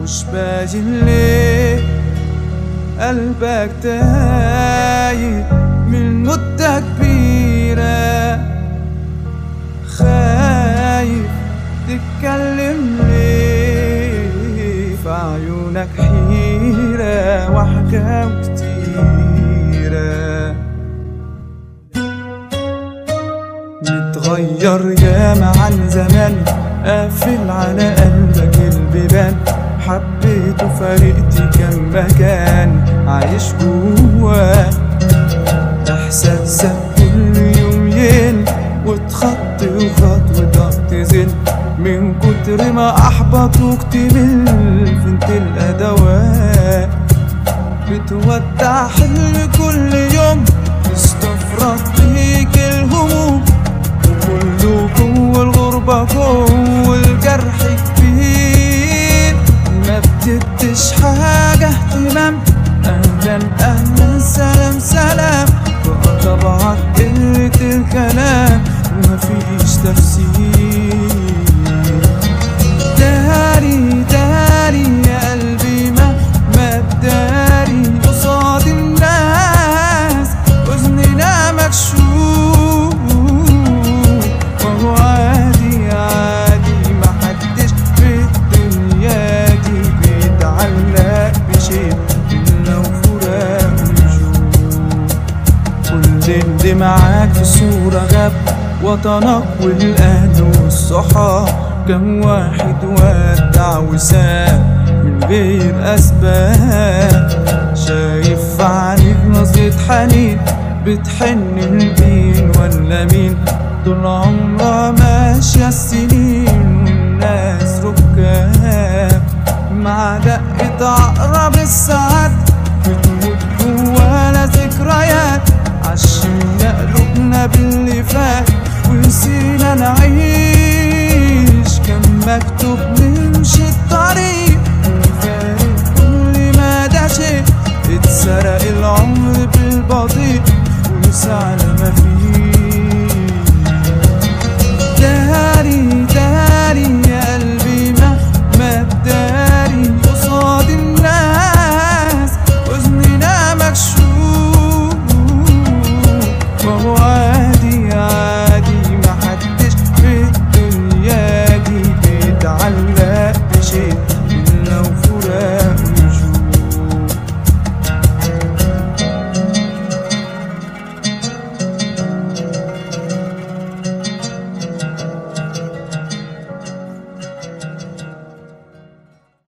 مش باين ليه قلبك تايه من مدة كبيرة، خايف تتكلم ليه، في عيونك حيرة وحكاوي كتيرة. متغير ياما عن زمان، قافل على قلبك البيبان، حبيت وفارقت كم مكان عايش جواك، احساسك كل يوم يقل وتخط وخطوتك تزل، من كتر ما احبطوك تمل، فين تلقى دواء بتودع حلم كل يوم، تستفرد بيك الهموم، وكله جوه الغربة جوه الجرح كبير، ما بتديش حاجة اهتمام، اهلا اهلا سلام سلام، بقى طبعك قلة الكلام ومفيش تفسير. داري داري يا قلبي ما تداري قصاد الناس، حزننا مكشوف وهو عادي عادي، محدش في الدنيا دي بيتعلق بشيء إلا وفراق وجوع. كل اللي معاك في صورة غاب، وطنك والأهل والصحاب، كم واحد ودع وساب من غير أسباب، شايف في عينيك نظرة حنين، بتحن لمين ولا مين، طول عمرها ماشية السنين والناس ركاب، مع دقة عقرب الساعات بتموت جوانا ذكريات، عشمنا قلوبنا باللي فات ونسينا نعيش